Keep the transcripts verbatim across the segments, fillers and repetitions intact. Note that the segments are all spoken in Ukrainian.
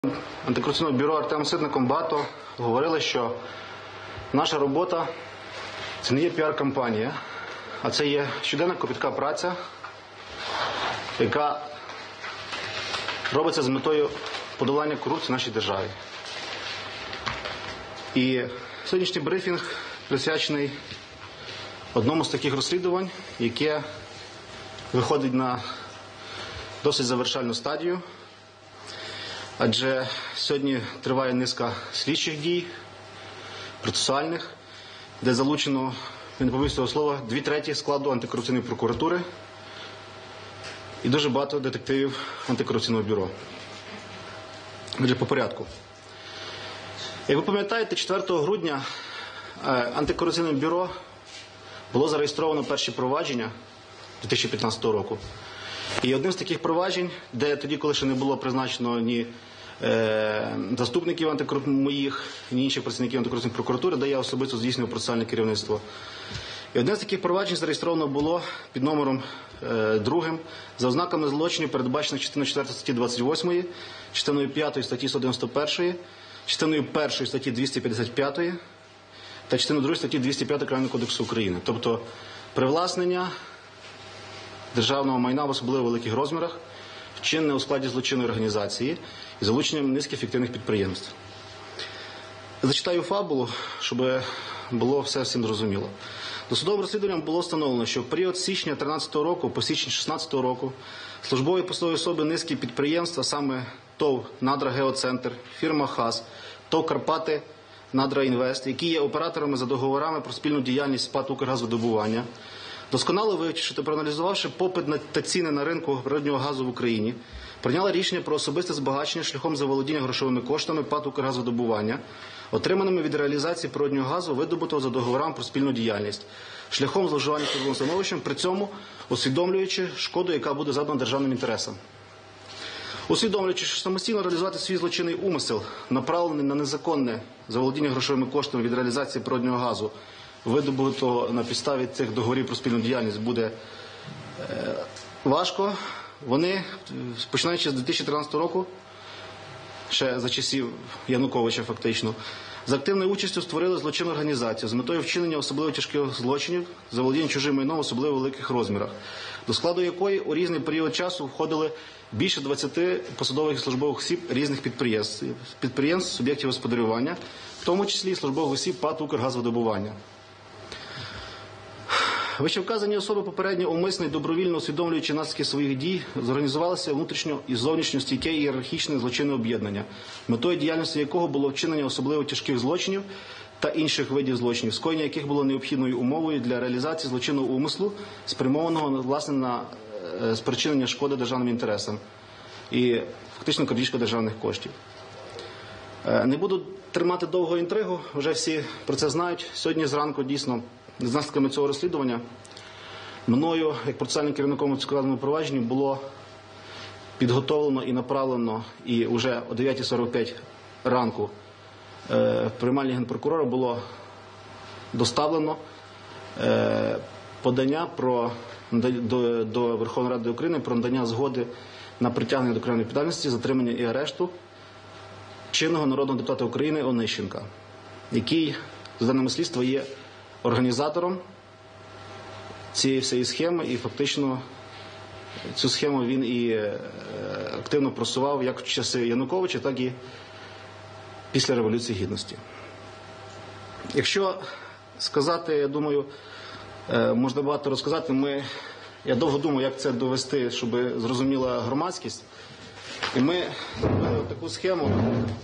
антикорупційного бюро Артемом Ситником багато говорили, що наша робота – це не є піар-кампанія, а це є щоденна кропітка праця, яка робиться з метою подолання корупції в нашій державі. І сьогоднішній брифінг присвячений одному з таких розслідувань, яке виходить на досить завершальну стадію. Адже сьогодні триває низка слідчих дій, процесуальних, де залучено, я не побоюсь цього слова, дві треті складу антикорупційної прокуратури і дуже багато детективів антикорупційного бюро. Отже, по порядку. Як ви пам'ятаєте, четвертого грудня антикорупційним бюро було зареєстровано перші провадження дві тисячі п'ятнадцятого року. І одним з таких проваджень, де тоді, коли ще не було призначено ні е, заступників антикоруп... моїх, ні інших працівників антикорупційної прокуратури, де я особисто здійснював процесуальне керівництво. І одне з таких проваджень зареєстровано було під номером е, другим за ознаками злочинів, передбачених частиною четвертої статті двадцять восьмої, частиною п'ятої статті сто дев'яносто першої, частиною першої статті двісті п'ятдесят п'ятої та частиною другої статті двісті п'ятої Кримінального кодексу України. Тобто привласнення державного майна в особливо великих розмірах, вчинене у складі злочинної організації і залученням низки фіктивних підприємств. Зачитаю фабулу, щоб було все всім зрозуміло. Досудовим розслідуванням було встановлено, що в період з січня дві тисячі тринадцятого року по січень дві тисячі шістнадцятого року службові посадові особи низки підприємств, а саме ТОВ «Надра Геоцентр», фірма «ХАЗ», ТОВ «Карпати Надра Інвест», які є операторами за договорами про спільну діяльність ПАТ «Укргазвидобування», досконало вивчивши та проаналізувавши попит та ціни на ринку природнього газу в Україні, прийняла рішення про особисте збагачення шляхом заволодіння грошовими коштами ПАТ «Укргазвидобування», отриманими від реалізації природнього газу, видобутого за договорами про спільну діяльність, шляхом зловживання службовим становищем, при цьому усвідомлюючи шкоду, яка буде завдана державним інтересам. Усвідомлюючи, що самостійно реалізувати свій злочинний умисел, направлений на незаконне заволодіння грошовими коштами від реалізації природнього газу, видобутого на підставі цих договорів про спільну діяльність, буде е, важко. Вони, починаючи з дві тисячі тринадцятого року, ще за часів Януковича фактично, з активною участю створили злочинну організацію з метою вчинення особливо тяжких злочинів, заволодіння чужим майном в особливо великих розмірах, до складу якої у різний період часу входили більше двадцяти посадових і службових осіб різних підприємств, підприємств, суб'єктів господарювання, в тому числі і службових осіб ПАТ «Укргазвидобування». Вищевказані особи попередньо умисно і добровільно усвідомлюючи наслідки своїх дій, зорганізувалися внутрішньо і зовнішньо стійке ієрархічне злочинне об'єднання, метою діяльності якого було вчинення особливо тяжких злочинів та інших видів злочинів, скоєння яких було необхідною умовою для реалізації злочинного умислу, спрямованого власне на е, спричинення шкоди державним інтересам і фактично крадіжка державних коштів. Е, не буду тримати довго інтригу, вже всі про це знають. Сьогодні зранку дійсно з наслідками цього розслідування мною, як процесуальним керівником у цьому провадженні, було підготовлено і направлено, і вже о дев'ятій сорок п'ять ранку в приймальні Генпрокурора було доставлено подання про, до, до Верховної Ради України про надання згоди на притягнення до кримінальної відповідальності, затримання і арешту чинного народного депутата України Онищенка, який, за даними слідства, є організатором цієї всієї схеми, і фактично цю схему він і активно просував як в часи Януковича, так і після Революції Гідності. Якщо сказати, я думаю, можна багато розказати, ми, я довго думав, як це довести, щоб зрозуміла громадськість, і ми зробили таку схему,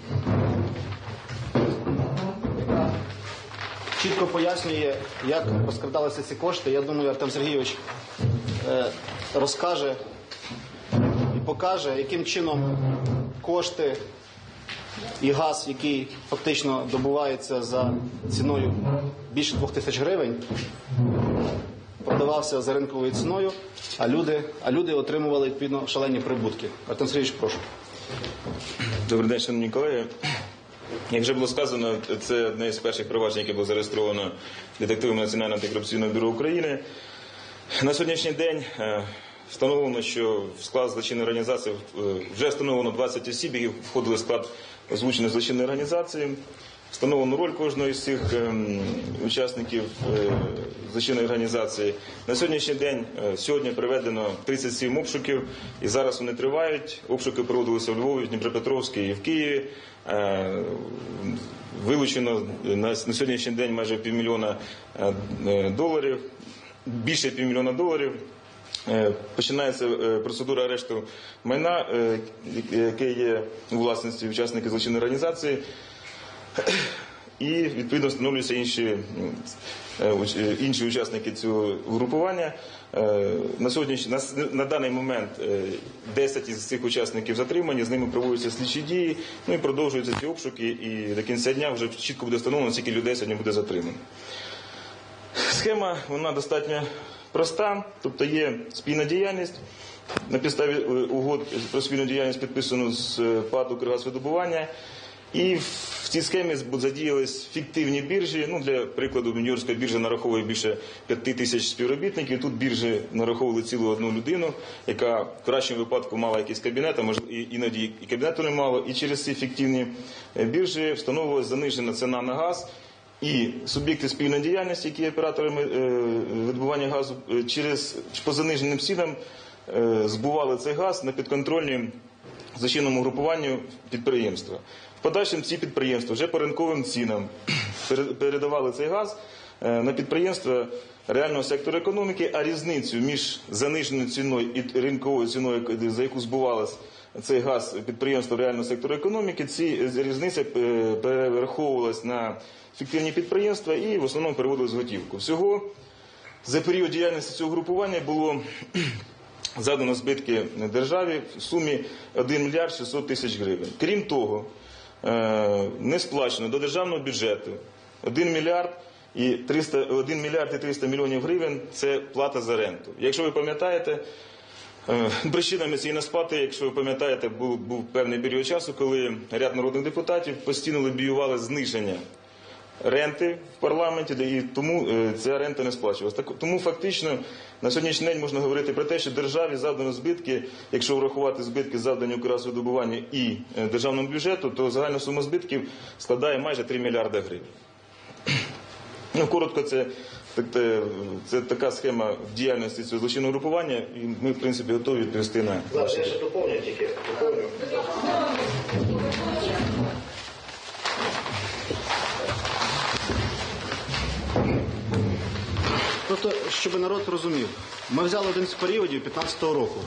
чітко пояснює, як розкрадалися ці кошти. Я думаю, Артем Сергійович е, розкаже і покаже, яким чином кошти і газ, який фактично добувається за ціною більше двох тисяч гривень, продавався за ринковою ціною, а люди, а люди отримували відповідно шалені прибутки. Артем Сергійович, прошу. Добрий день, шановні колеги. Як вже було сказано, це одне з перших проваджень, яке було зареєстровано детективами Національного антикорупційного бюро України. На сьогоднішній день встановлено, що в склад злочинної організації е, вже встановлено двадцять осіб, які входили в склад озвученої злочинної організації. Встановлено роль кожного з цих е, учасників е, злочинної організації. На сьогоднішній день, е, сьогодні проведено тридцять сім обшуків, і зараз вони тривають. Обшуки проводилися в Львові, в Дніпропетровській і в Києві. Е, вилучено на, на сьогоднішній день майже півмільйона е, доларів, більше півмільйона доларів. Е, починається е, процедура арешту майна, е, яке є у власності учасників злочинної організації. І, відповідно, встановлюються інші, інші учасники цього групування. На, сьогоднішній, на, на даний момент десять із цих учасників затримані, з ними проводяться слідчі дії, ну і продовжуються ці обшуки, і до кінця дня вже чітко буде встановлено, скільки людей сьогодні буде затримано. Схема, вона достатньо проста, тобто є спільна діяльність. На підставі угод про спільну діяльність підписано з ПАД «Укргазвидобування». І в цій схемі задіялись фіктивні біржі. Ну, для прикладу, Нью-Йоркська біржа нараховує більше п'яти тисяч співробітників. Тут біржі нараховували цілу одну людину, яка в кращому випадку мала якийсь кабінет, а може іноді і кабінету не мало. І через ці фіктивні біржі встановилась занижена ціна на газ. І суб'єкти спільної діяльності, які є операторами видобування газу, через по заниженим цінам збували цей газ на підконтрольні злочинному групуванню підприємства. В подальшому ці підприємства вже по ринковим цінам передавали цей газ на підприємства реального сектору економіки, а різницю між заниженою ціною і ринковою ціною, за яку збувалась цей газ підприємства реального сектору економіки, ці різниця перераховувалась на фіктивні підприємства і в основному переводилась в готівку. Всього за період діяльності цього групування було завдано збитки державі в сумі один мільярд шістсот тисяч гривень. Крім того, не сплачено до державного бюджету один мільярд і триста мільйонів гривень – це плата за ренту. Якщо ви пам'ятаєте, причинами цієї несплати, якщо ви пам'ятаєте, був, був певний період часу, коли ряд народних депутатів постійно лобіювали зниження ренти в парламенті, і тому ця рента не сплачувалася. Тому фактично на сьогоднішній день можна говорити про те, що державі завдано збитки, якщо врахувати збитки, завдані Укргазвидобуванню і державному бюджету, то загальна сума збитків складає майже три мільярди гривень. Ну, коротко, це, це, це така схема діяльності цього злочинного групування, і ми, в принципі, готові відповісти на... Зараз я ще доповню тільки. Доповню. Просто, щоб народ розумів, ми взяли один з періодів п'ятнадцятого року.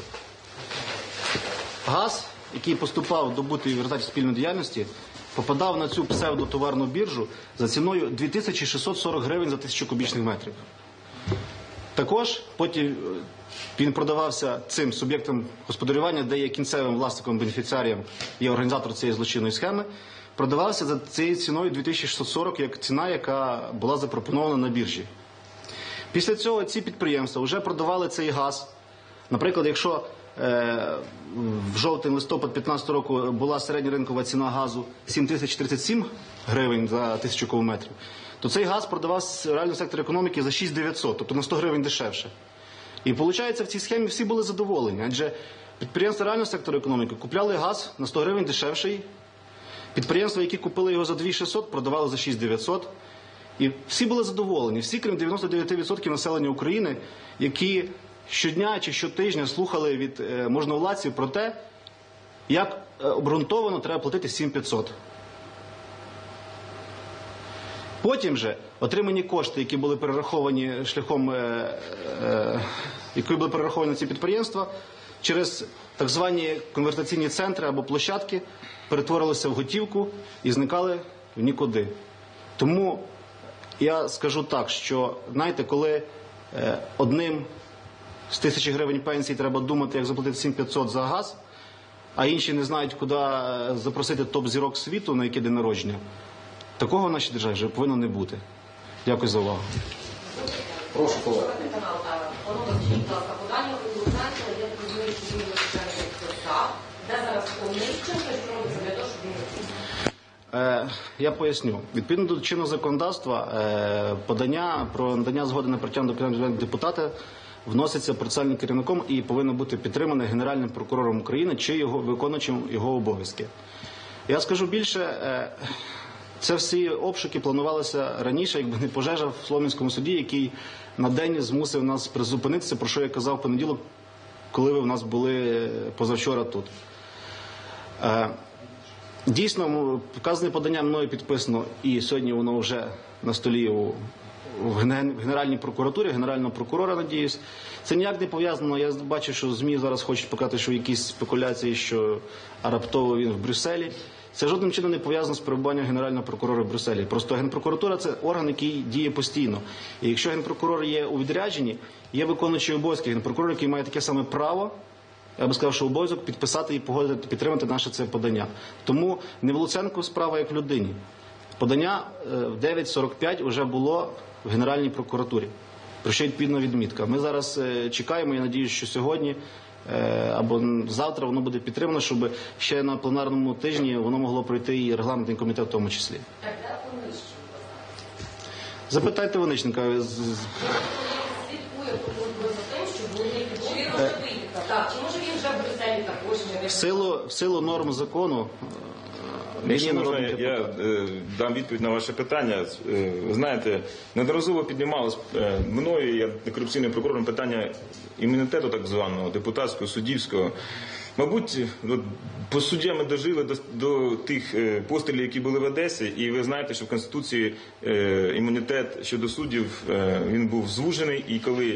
Газ, який поступав добутий в результаті спільної діяльності, попадав на цю псевдотоварну біржу за ціною дві тисячі шістсот сорок гривень за тисячу кубічних метрів. Також потім він продавався цим суб'єктам господарювання, де є кінцевим власником, бенефіціарієм, є організатор цієї злочинної схеми, продавався за цією ціною дві тисячі шістсот сорок, як ціна, яка була запропонована на біржі. Після цього ці підприємства вже продавали цей газ. Наприклад, якщо е, в жовтень-листопад дві тисячі п'ятнадцятого року була середня ринкова ціна газу сім тисяч тридцять сім гривень за тисячу кубометрів, то цей газ продавався в реальному секторі економіки за шість тисяч дев'ятсот, тобто на сто гривень дешевше. І виходить, в цій схемі всі були задоволені, адже підприємства реального сектору економіки купляли газ на сто гривень дешевший, підприємства, які купили його за дві тисячі шістсот, продавали за шість тисяч дев'ятсот. І всі були задоволені, всі, крім дев'яносто дев'ять відсотків населення України, які щодня чи щотижня слухали від е, можновладців про те, як е, обґрунтовано треба платити сім тисяч п'ятсот. Потім же отримані кошти, які були перераховані шляхом, е, е, які були перераховані на ці підприємства, через так звані конвертаційні центри або площадки перетворилися в готівку і зникали в нікуди. Тому я скажу так, що, знаєте, коли е, одним з тисячі гривень пенсії треба думати, як заплатити сім тисяч п'ятсот за газ, а інші не знають, куди запросити топ-зірок світу на який день народження, такого в нашій державі вже повинно не бути. Дякую за увагу. Прошу, колеги. Де зараз Онищенко, що робиться для того, щоб він Е, я поясню. Відповідно до чинного законодавства, е, подання про надання згоди на притягнення до кримінальної депутата вноситься процесуальним керівником і повинно бути підтримане Генеральним прокурором України чи його виконуючим його обов'язки. Я скажу більше, е, це всі обшуки планувалися раніше, якби не пожежа в Солом'янському суді, який на день змусив нас призупинитися, про що я казав в понеділок, коли ви в нас були позавчора тут. Е, Дійсно, вказане подання мною підписано, і сьогодні воно вже на столі у в Генеральній прокуратурі, Генерального прокурора, надіюсь. Це ніяк не пов'язано. Я бачу, що ЗМІ зараз хочуть показати, що якісь спекуляції, що раптово він в Брюсселі. Це жодним чином не пов'язано з перебуванням Генерального прокурора в Брюсселі. Просто Генпрокуратура – це орган, який діє постійно. І якщо Генпрокурор є у відрядженні, є виконуючий обов'язки. Генпрокурор, який має таке саме право, я би сказав, що обов'язок підписати і погодити, підтримати наше це подання. Тому не в Луценку справа як в людині. Подання в дев'ять сорок п'ять вже було в Генеральній прокуратурі, про що відповідна відмітка. Ми зараз чекаємо, я сподіваюся, що сьогодні або завтра воно буде підтримано, щоб ще на пленарному тижні воно могло пройти і регламентний комітет в тому числі. Запитайте Онищенка. Слідкує за тим, що вони підтримують. Так, чи може він вже в Брюсселі також? В силу, в силу норм закону, Якщо можна, я, я е, дам відповідь на ваше питання. Е, ви знаєте, неодноразово піднімалось е, мною, я антикорупційним прокурором, питання імунітету так званого, депутатського, суддівського. Мабуть, от, по суддям ми дожили до, до тих е, пострілів, які були в Одесі, і ви знаєте, що в Конституції е, імунітет щодо суддів, е, він був звужений, і коли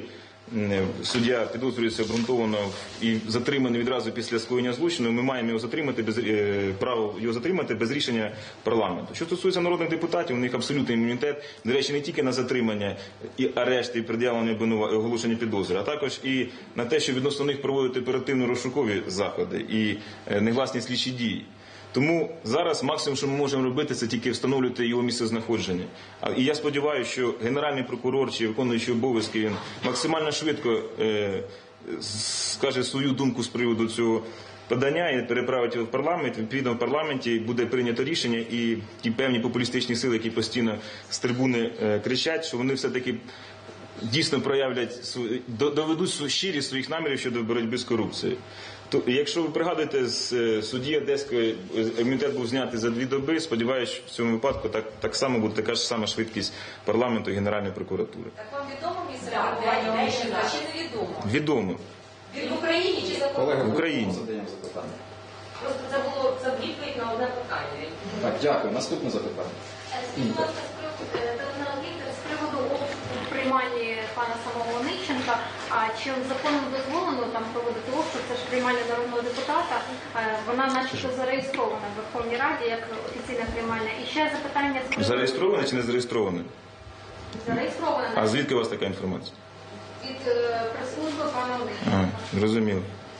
суддя підозрюється обґрунтовано і затриманий відразу після скоєння злочину, ми маємо його затримати без право його затримати без рішення парламенту. Що стосується народних депутатів, у них абсолютний імунітет, до речі, не тільки на затримання і арешт, і пред'явлення оголошення підозри, а також і на те, що відносно них проводити оперативно-розшукові заходи і негласні слідчі дії. Тому зараз максимум, що ми можемо робити, це тільки встановлювати його місцезнаходження. І я сподіваюся, що Генеральний прокурор чи виконуючий обов'язки він максимально швидко е, скаже свою думку з приводу цього подання і переправить його в парламент. Відповідно, в парламенті буде прийнято рішення, і ті певні популістичні сили, які постійно з трибуни е, кричать, що вони все-таки дійсно проявлять, доведуть щирість своїх намірів щодо боротьби з корупцією. То, якщо ви пригадуєте, з судді Одеської імунітет був знятий за дві доби, сподіваюся, що в цьому випадку так, так само буде така ж сама швидкість парламенту і Генеральної прокуратури. Так вам відомо місце перебування Онищенка чи не відомо? Відомо. Він в Україні чи за кордоном? В Україні. Задаємо запитання. Просто це було це відповідь на одне питання. Так, дякую. Наступне запитання. Скажіть, будь ласка, з приводу, Теодор Віктор, з приводу обшуку в приймальні пана самого Онищенка, а чи законом дозволено там проводити обшук, це ж приймальня народного депутата, вона начебто зареєстрована в Верховній Раді як офіційна приймальня. І ще запитання з приводу... Зареєстроване чи не зареєстроване? Зареєстрована. А звідки у вас така інформація? Від е, прес-служби пана Онищенка. Ага, зрозуміло.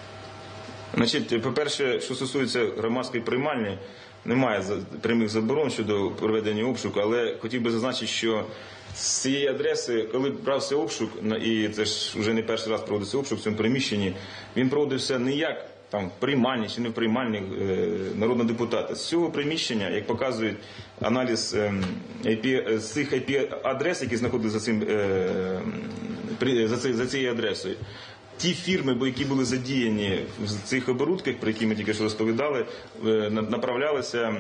Значить, по-перше, що стосується громадської приймальні, немає прямих заборон щодо проведення обшуку, але хотів би зазначити, що з цієї адреси, коли брався обшук, і це ж вже не перший раз проводиться обшук в цьому приміщенні, він проводився не як там приймальні чи не в приймальні е, народного депутата. З цього приміщення, як показує аналіз е, ай пі, з цих ай пі-адрес, які знаходилися за, цим, е, при, за, ці, за цією адресою, ті фірми, які були задіяні в цих оборудках, про які ми тільки що розповідали, направлялася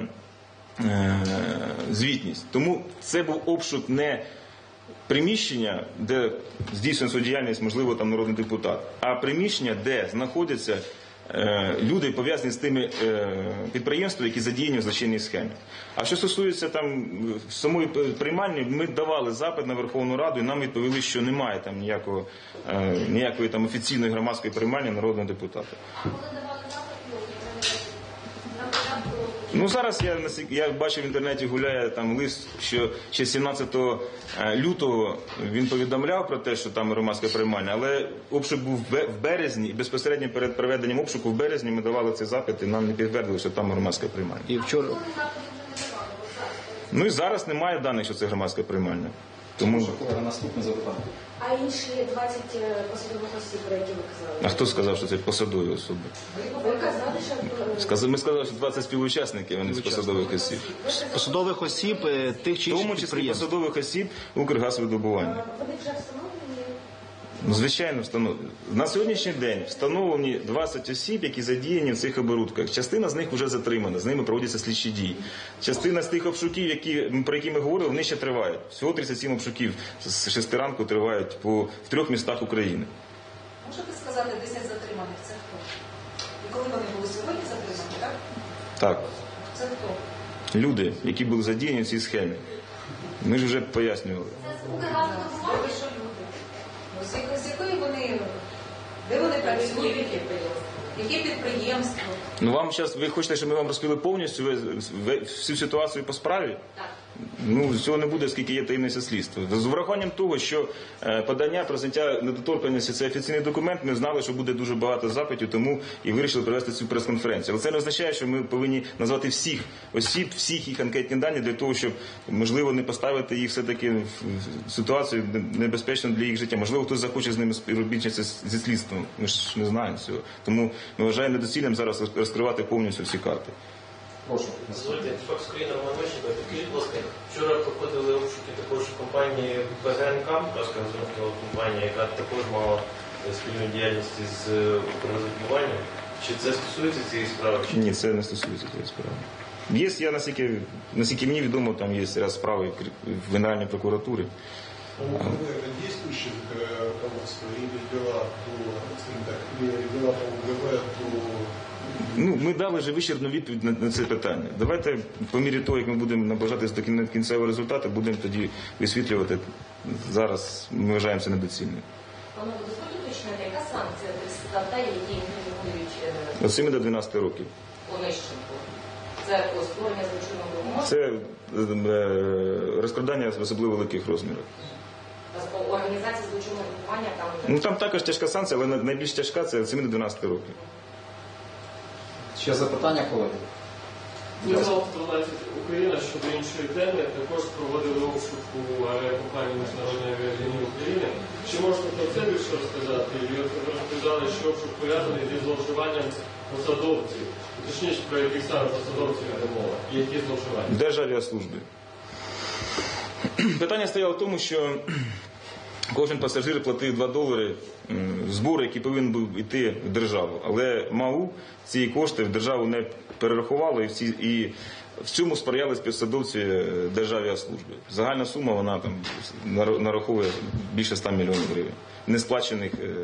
звітність. Тому це був обшук не приміщення, де здійснює свою діяльність, можливо, там народний депутат, а приміщення, де знаходяться люди, пов'язані з тими підприємствами, які задіяні в злочинній схемі. А що стосується там самої приймальні, ми давали запит на Верховну Раду, і нам відповіли, що немає там ніякого, ніякої там офіційної громадської приймальні народного депутата. Ну, зараз я, я бачив в інтернеті, гуляє там лист, що ще сімнадцятого лютого він повідомляв про те, що там громадська приймальня, але обшук був в березні, і безпосередньо перед проведенням обшуку в березні ми давали цей запит, і нам не підтвердили, що там громадська приймальня. І вчора... Ну і зараз немає даних, що це громадська приймальня. Тому... Колеги, наступне запитання. А інші двадцять посадових осіб, про які ви казали? А хто сказав, що це посадові особи? Ви казали, що... Ми сказали, що двадцять співучасників, а не з посадових осіб. Посадових осіб тих чи В інших тому числі підприємств. посадових осіб Укргазвидобування. Вони вже встановлені? Ну, звичайно, встановлені. На сьогоднішній день встановлені двадцять осіб, які задіяні в цих оборудках. Частина з них вже затримана, з ними проводяться слідчі дії. Частина з тих обшуків, які, про які ми говорили, вони ще тривають. Всього тридцять сім обшуків з шести ранку тривають по, в трьох містах України. Можете сказати, десять затриманих це хто? І коли вони були сьогодні затримані, так? Так, Це хто? люди, які були задіяні в цій схемі. Ми ж вже пояснювали. Ви що люди? Ну, з якої- з якої вони, де вони працюють? Яке підприємство? Ну вам зараз, ви хочете, щоб ми вам розповіли повністю ви- ви- всю ситуацію по справі? Так. Ну, цього не буде, оскільки є таємниця слідства. З врахуванням того, що е, подання про зняття недоторканності – це офіційний документ, ми знали, що буде дуже багато запитів, тому і вирішили провести цю прес-конференцію. Але це не означає, що ми повинні назвати всіх осіб, всіх їх анкетні дані для того, щоб, можливо, не поставити їх все-таки в ситуацію небезпечну для їх життя. Можливо, хтось захоче з ними співробітничати зі слідством. Ми ж не знаємо цього. Тому ми вважаємо недоцільним зараз розкривати повністю всі карти. Прошу. Дозвольте, Фокс Україна, Романовиченко. Підкажіть, будь ласка, вчора проходили обшуки також компанії ПГНК, Полтавська газонова компанія, яка також мала спільну діяльність з укргазвидобуванням. Чи це стосується цієї справи? Чи Ні, це не стосується цієї справи. Є, я наскільки, наскільки мені відомо, там є ряд справ в Генеральній прокуратурі. Ну, действующее руководство или дела по, скажем так, или дела по УГБ до... Ну, ми дали вже вичерпну відповідь на, на це питання. Давайте, по мірі того, як ми будемо наближатися до кін- кінцевого результату, будемо тоді висвітлювати. Зараз ми вважаємо це недоцільним. Панове, дозвольте уточнити, яка санкція для складає, які інкримінують Від семи до дванадцяти років. Онищенко? Це ось створення злочинного умов, Це е, розкрадання в особливо великих розмірах. організація злочинного групування там вже... Ну, там також тяжка санкція, але найбільш тяжка – це від семи до дванадцяти років. Ще запитання, колеги? Микола Павлович, Україна щодо іншої теми також проводили обшук у авіакомпанії Міжнародної авіалінії України. Чи можете про це більше розказати? І от ви розказали, що обшук пов'язаний зі зловживанням посадовців. Точніше, про яких саме посадовців йде мова? І які зловживання? Державіаслужби. Питання стояло в тому, що кожен пасажир платив два долари м, збор, який повинен був йти в державу. Але МАУ ці кошти в державу не перерахувало, і, всі, і в цьому сприяли співсадовці Державіаслужби. Загальна сума вона там нар- нараховує більше ста мільйонів гривень несплачених, е,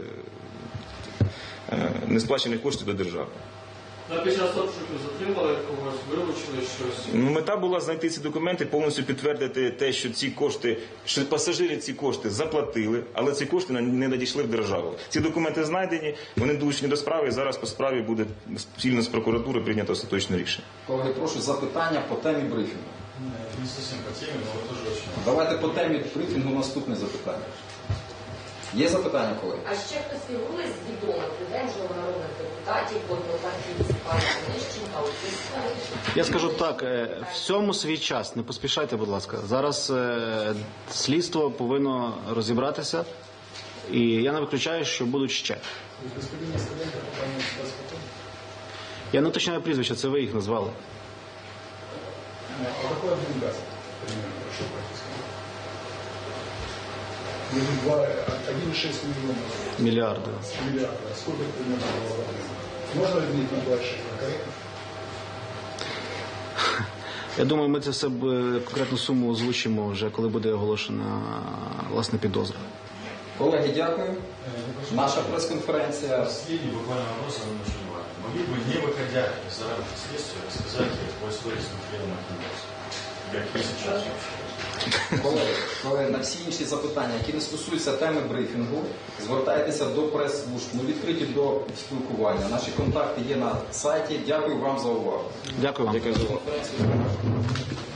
е, несплачених коштів до держави. На під час обшуків затримали когось, вилучили щось. Ну, мета була знайти ці документи, повністю підтвердити те, що ці кошти, що пасажири ці кошти заплатили, але ці кошти не надійшли в державу. Ці документи знайдені, вони долучені до справи, і зараз по справі буде спільно з прокуратурою прийнято остаточне рішення. Колеги, прошу запитання по темі брифінгу. Не совсем по теме, но тоже очень... Давайте по темі брифінгу наступне запитання. Є запитання, колеги? А ще хтось фігурує з відомих людей, можливо, народних депутатів, однопартійців, пана Онищенка, Олексійська? Я скажу так, е, всьому свій час, не поспішайте, будь ласка. Зараз е, слідство повинно розібратися, і я не виключаю, що будуть ще. Я не уточняю прізвища, це ви їх назвали. А какой объем газа, примерно, прошу практически? один и шесть миллионов Мільярди. миллиардов. Сколько примерно было в объеме? Можно разделить на два и шесть, корректно? Я думаю, ми це все б- конкретну суму озвучимо вже, коли буде оголошена власне підозра. Колеги, дякую. Наша прес-конференція. Последний буквально вопрос, он очень важный. Могли бы, не выходя за рамки следствия, рассказать о истории с Михаилом Ахмедовым? Как вы сейчас Колеги, колеги, на всі інші запитання, які не стосуються теми брифінгу, звертайтеся до прес-служб. Ми відкриті до спілкування. Наші контакти є на сайті. Дякую вам за увагу. Дякую вам. Конференцію.